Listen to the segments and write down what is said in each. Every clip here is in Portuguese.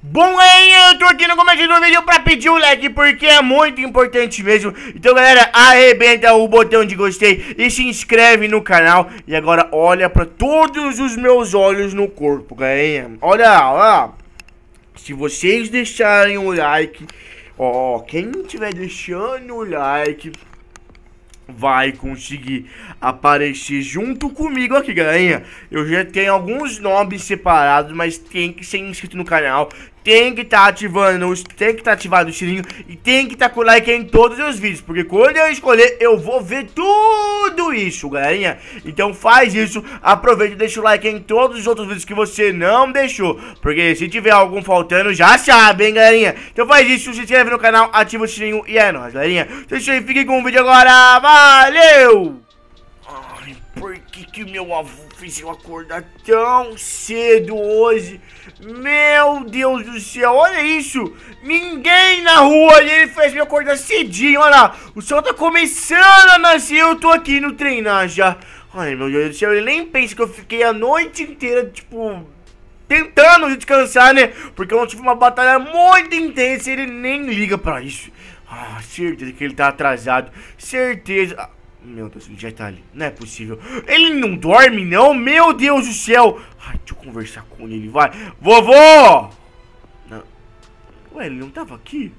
Bom, galerinha, eu tô aqui no começo do vídeo pra pedir o like, porque é muito importante mesmo. Então, galera, arrebenta o botão de gostei e se inscreve no canal. E agora olha pra todos os meus olhos no corpo, galerinha. Olha. Se vocês deixarem o like, quem estiver deixando o like vai conseguir aparecer junto comigo aqui, galerinha. Eu já tenho alguns nomes separados, mas tem que ser inscrito no canal, tem que estar ativado o sininho e tem que estar com o like em todos os vídeos, porque quando eu escolher eu vou ver tudo isso, galerinha. Então faz isso, aproveita e deixa o like em todos os outros vídeos que você não deixou, porque se tiver algum faltando já sabe, hein, galerinha. Então faz isso, se inscreve no canal, ativa o sininho e é nóis, galerinha. Então isso aí, fique com o vídeo agora, valeu! Ai, por que meu avô fez eu acordar tão cedo hoje? Meu Deus do céu, olha isso! Ninguém na rua e ele fez me acordar cedinho, olha lá. O sol tá começando a nascer e eu tô aqui no treinar já. Ai, meu Deus do céu, ele nem pensa que eu fiquei a noite inteira, tipo, tentando descansar, né? Porque eu tive uma batalha muito intensa e ele nem liga pra isso. Ah, certeza que ele tá atrasado, certeza. Meu Deus, ele já tá ali, não é possível. Ele não dorme não, meu Deus do céu. Ai, deixa eu conversar com ele, vai. Vovô! Não. Ué, ele não tava aqui?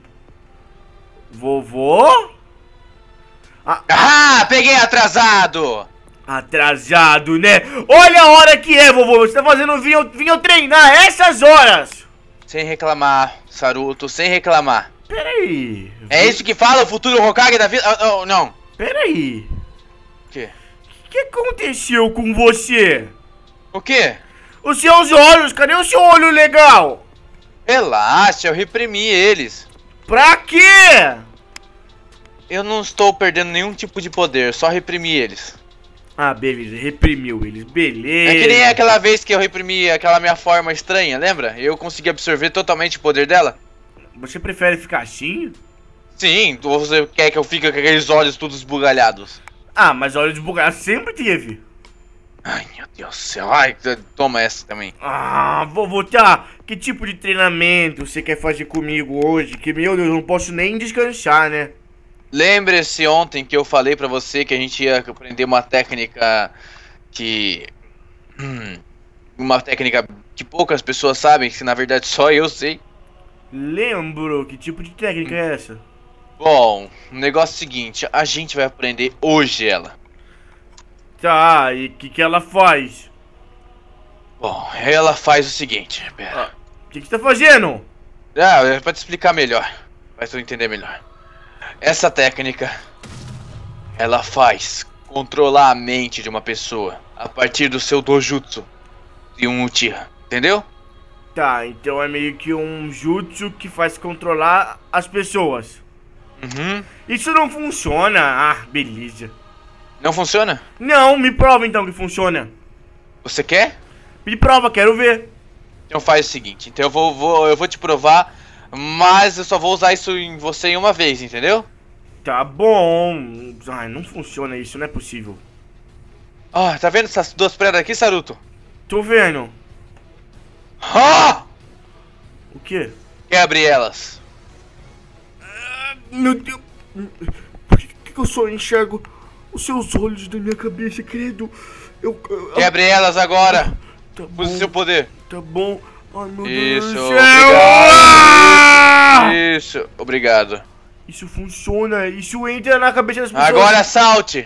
Vovô? Ah, peguei atrasado! Atrasado, né? Olha a hora que é, vovô. Você tá fazendo vinha treinar essas horas. Sem reclamar, Saruto, sem reclamar. Peraí. É isso que fala o futuro Hokage da vida? Não. Peraí. O quê? O que aconteceu com você? O quê? Os seus olhos, cadê o seu olho legal? Relaxa, eu reprimi eles. Pra quê? Eu não estou perdendo nenhum tipo de poder, só reprimi eles. Ah, beleza, reprimiu eles, beleza. É que nem aquela vez que eu reprimi aquela minha forma estranha, lembra? Eu consegui absorver totalmente o poder dela. Você prefere ficar assim? Sim, você quer que eu fique com aqueles olhos todos esbugalhados. Ah, mas olhos bugados sempre teve. Ai, meu Deus do céu. Ai, toma essa também. Ah, vovô, tá. Que tipo de treinamento você quer fazer comigo hoje? Que, meu Deus, eu não posso nem descansar, né? Lembre-se ontem que eu falei pra você que a gente ia aprender uma técnica que... uma técnica que poucas pessoas sabem, que na verdade só eu sei. Lembro, que tipo de técnica é essa? Bom, o negócio é o seguinte, a gente vai aprender hoje ela. Tá, e o que ela faz? Bom, ela faz o seguinte, pera. O que você tá fazendo? É pra te explicar melhor, pra tu entender melhor. Essa técnica, ela faz controlar a mente de uma pessoa a partir do seu dojutsu e um Uchiha, entendeu? Tá, então é meio que um jutsu que faz controlar as pessoas. Uhum. Isso não funciona. Ah, beleza. Não funciona? Não, me prova então que funciona. Você quer? Me prova, quero ver. Então faz o seguinte, então eu vou te provar, mas eu só vou usar isso em você em uma vez, entendeu? Tá bom. Ai, não funciona isso, não é possível. Ah, tá vendo essas duas pedras aqui, Saruto? Tô vendo. Ah! O quê? Quebre elas. Meu Deus. Por que eu só enxergo os seus olhos da minha cabeça, credo? Quebre elas agora. Tá bom. Use seu poder. Tá bom. Ai, meu Isso, Deus do céu. obrigado. Isso, obrigado. Isso funciona. Isso entra na cabeça das pessoas. Agora salte.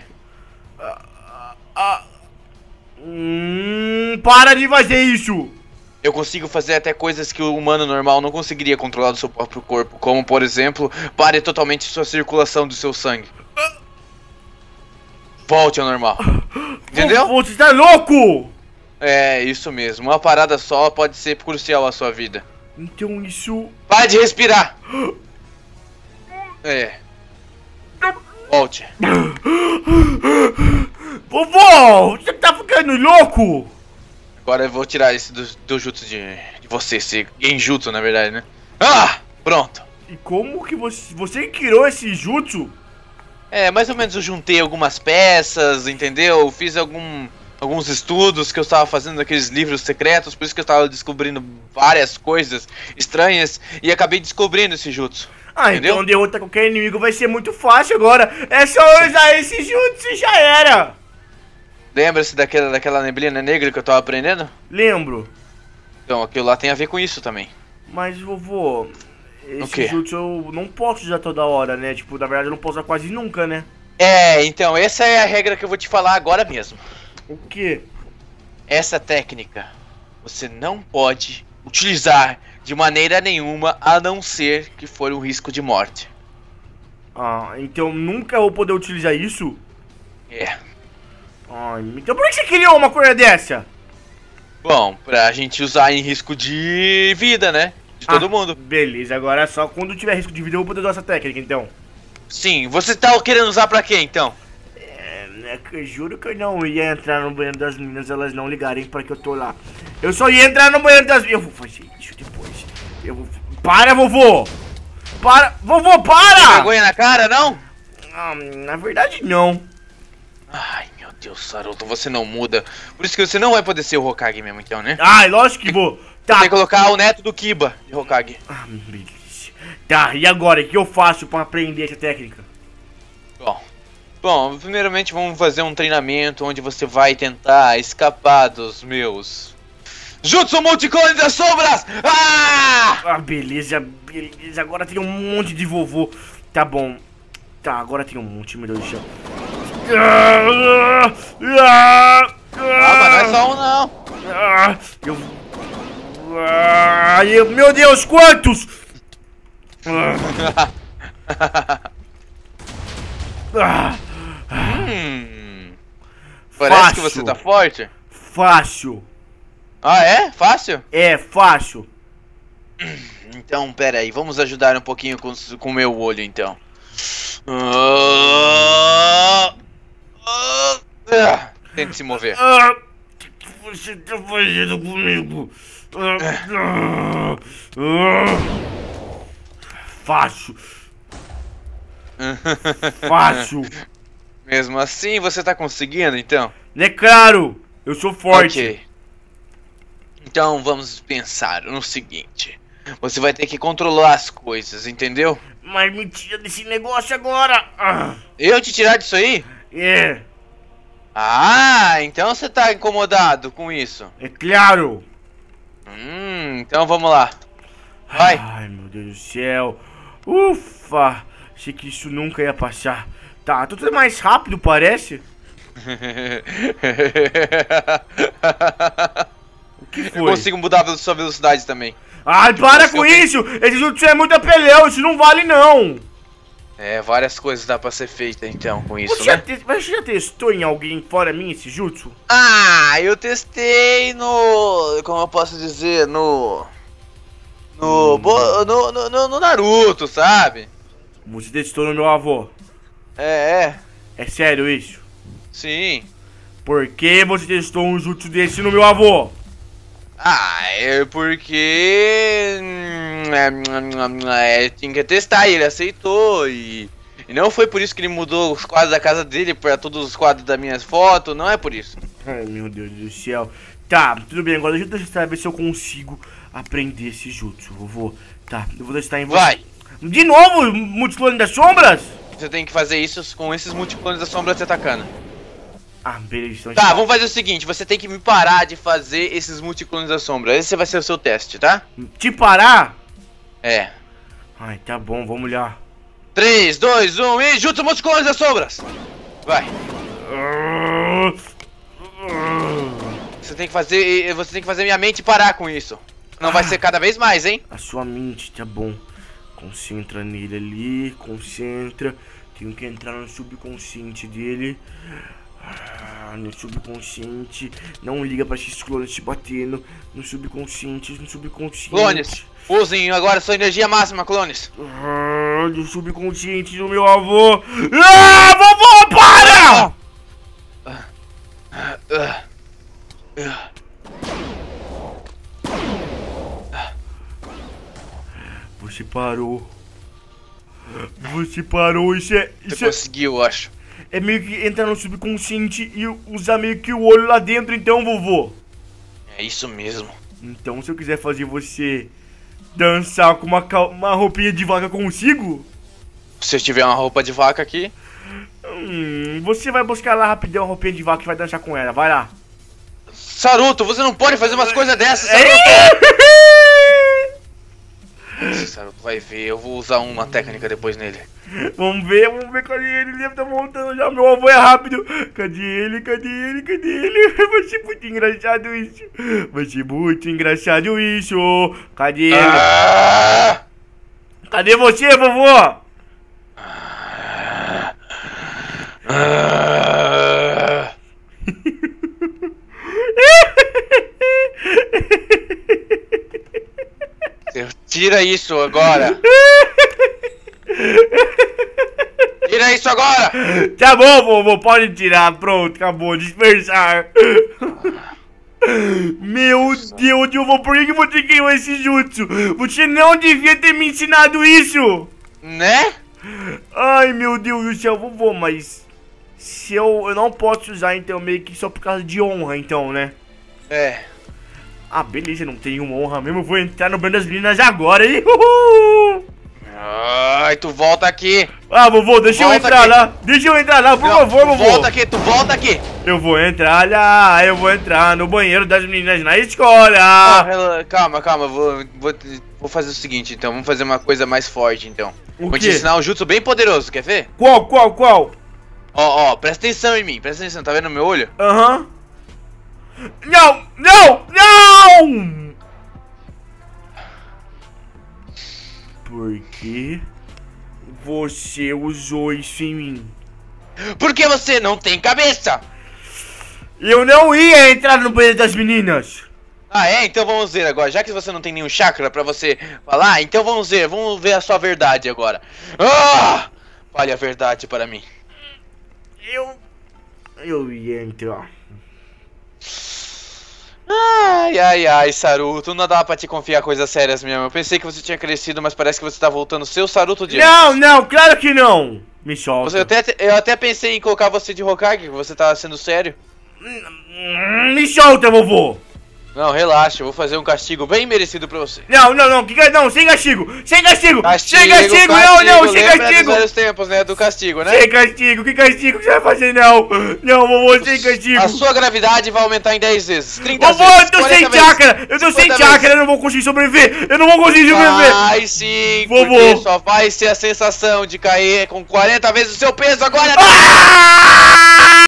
Para de fazer isso. Eu consigo fazer até coisas que o humano normal não conseguiria controlar do seu próprio corpo. Como, por exemplo, pare totalmente sua circulação do seu sangue. Volte ao normal. Entendeu? Você tá louco? É, isso mesmo. Uma parada só pode ser crucial à sua vida. Então isso... Pare de respirar. É. Volte. Vovô, você tá ficando louco? Agora eu vou tirar esse do jutsu de você, esse genjutsu na verdade, né? Ah! Pronto. E como que você criou esse jutsu? É, mais ou menos eu juntei algumas peças, entendeu? Fiz alguns estudos que eu estava fazendo naqueles livros secretos, por isso que eu estava descobrindo várias coisas estranhas e acabei descobrindo esse jutsu. Ah, entendeu? então derrotar qualquer inimigo vai ser muito fácil agora. É só usar esse jutsu e já era. Lembra-se daquela neblina negra que eu tava aprendendo? Lembro. Então, aquilo lá tem a ver com isso também. Mas, vovô, O esse quê? jutsu eu não posso usar toda hora, né? Tipo, na verdade eu não posso usar quase nunca, né? É, então, essa é a regra que eu vou te falar agora mesmo. O quê? Essa técnica você não pode utilizar de maneira nenhuma, a não ser que for um risco de morte. Ah, então nunca vou poder utilizar isso? É. Ah, então por que você criou uma coisa dessa? Bom, pra gente usar em risco de vida, né? De todo mundo. Beleza, agora só quando tiver risco de vida eu vou poder usar essa técnica, então. Sim, você tá querendo usar pra quê, então? É que eu juro que eu não ia entrar no banheiro das meninas, elas não ligarem pra que eu tô lá. Eu só ia entrar no banheiro das meninas. Eu vou fazer isso depois. Eu vou... Para, vovô! Para! Vovô, para! Tem vergonha na cara, não? Ah, na verdade, não. Ai, meu Deus, Saruto, você não muda. Por isso que você não vai poder ser o Hokage mesmo, então, né? Ai, lógico que vou. Tá. Tem que colocar o neto do Kiba de Hokage. Ah, beleza. Tá, e agora? O que eu faço pra aprender essa técnica? Bom, primeiramente vamos fazer um treinamento onde você vai tentar escapar dos meus... Jutsu Multiclone das Sombras! Ah! Ah, beleza, beleza. Agora tem um monte de vovô. Tá bom. Tá, agora tem um monte, meu Deus do céu. Ah, mas não é só um, não. Meu Deus, quantos? Parece Fácil. que você tá forte. Fácil. Ah, é? Fácil? É, fácil. Então, pera aí, vamos ajudar um pouquinho com o meu olho, então. Tente se mover. O que você tá fazendo comigo? Fácil. Fácil. Mesmo assim, você tá conseguindo, então? É claro, eu sou forte. Ok. Então vamos pensar no seguinte. Você vai ter que controlar as coisas, entendeu? Mas me tira desse negócio agora. Eu te tirar disso aí? É, Ah, então você tá incomodado com isso. é claro. Então vamos lá. Vai. Ai, meu Deus do céu. Ufa, achei que isso nunca ia passar. Tá, tudo mais rápido, parece. O que Eu foi? consigo mudar a sua velocidade também. Ai, para você com tem- isso! Esse jutsu é muito apelão, isso não vale não! É, várias coisas dá pra ser feita então com isso, Você, né? você já testou em alguém fora mim esse jutsu? Ah, eu testei no... Como eu posso dizer? No Naruto, sabe? Você testou no meu avô. É, É sério isso? sim. Por que você testou um jutsu desse no meu avô? Ah, é porque... tinha que testar e ele aceitou e não foi por isso que ele mudou os quadros da casa dele pra todos os quadros das minhas fotos, não é por isso. Ai, meu Deus do céu. Tá, tudo bem, agora deixa eu testar ver se eu consigo aprender esse jutsu, vovô. Tá, eu vou testar em você. Vai! De novo, Multiclone das Sombras? Você tem que fazer isso com esses multiclones da sombra te atacando. Ah, beleza, então Tá, vamos fazer o seguinte, você tem que me parar de fazer esses multiclones da sombra. Esse vai ser o seu teste, tá? Te parar? É. Ai, tá bom, vamos lá. 3, 2, 1 e juntos multiclones das sombras! Vai! Você tem que fazer minha mente parar com isso. Não vai ser cada vez mais, hein? A sua mente, tá bom. Concentra nele ali, concentra. Tenho que entrar no subconsciente dele. No subconsciente. Não liga pra esses clones te batendo. No subconsciente, no subconsciente. Clones, usem agora sua energia máxima, clones. No subconsciente do meu avô. Vovô, para! Você parou. Você parou, isso Você conseguiu, eu acho. é meio que entrar no subconsciente e usar meio que o olho lá dentro, então, vovô. É isso mesmo. Então, se eu quiser fazer você dançar com uma roupinha de vaca, consigo? Se eu tiver uma roupa de vaca aqui... Você vai buscar lá rapidão a roupinha de vaca e vai dançar com ela, vai lá. Saruto, você não pode fazer umas coisas dessas, Saruto! Esse Saruto vai ver, eu vou usar uma técnica depois nele. Vamos ver, cadê ele? Ele tá voltando já, meu avô é rápido. Cadê ele? Vai ser muito engraçado isso. Cadê ele? Cadê você, vovô? Tira isso agora! Tira isso agora! Tá bom, vovô, pode tirar. Pronto, acabou, dispersar. Meu Deus, vovô, por que você queimou esse jutsu? Você não devia ter me ensinado isso! Né? Ai, meu Deus do céu, vovô, mas... Se eu não posso usar, então, meio que só por causa de honra, então, né? É. Ah, beleza, não tenho honra mesmo. Eu vou entrar no bando das meninas agora, hein? Uhul! Ai, tu volta aqui. Ah, vovô, deixa eu entrar lá. Deixa eu entrar lá, por favor, vovô. Tu volta aqui. Eu vou entrar lá, eu vou entrar no banheiro das meninas na escola. Calma, vou fazer o seguinte, então. Vamos fazer uma coisa mais forte, então. O Vou quê? te ensinar um jutsu bem poderoso, quer ver? Qual? Ó, presta atenção em mim, tá vendo meu olho? Aham. Não! Por que você usou isso em mim? Porque você não tem cabeça! Eu não ia entrar no banheiro das meninas! Ah, é? Então vamos ver agora. Já que você não tem nenhum chakra pra você falar, então vamos ver a sua verdade agora. Ah! Fale a verdade para mim. Eu ia entrar. Ai, Saruto, não dá pra te confiar coisas sérias mesmo. Eu pensei que você tinha crescido, mas parece que você tá voltando seu Saruto de antes. Não, claro que não! Me solta. Eu até pensei em colocar você de Hokage, você tá sendo sério. Me solta, vovô! Não, relaxa, eu vou fazer um castigo bem merecido pra você. Não, sem castigo! Sem castigo! Não, sem castigo! Dos velhos tempos, né, do castigo, né? Sem castigo, que castigo que você vai fazer, não, vovô, sem castigo! A sua gravidade vai aumentar em 10 vezes, 30 vovô, vezes, eu tô sem chakra! Eu tô sem chakra, eu não vou conseguir sobreviver! Vai sim, vovô! Porque só vai ser a sensação de cair com 40 vezes o seu peso agora! Ah!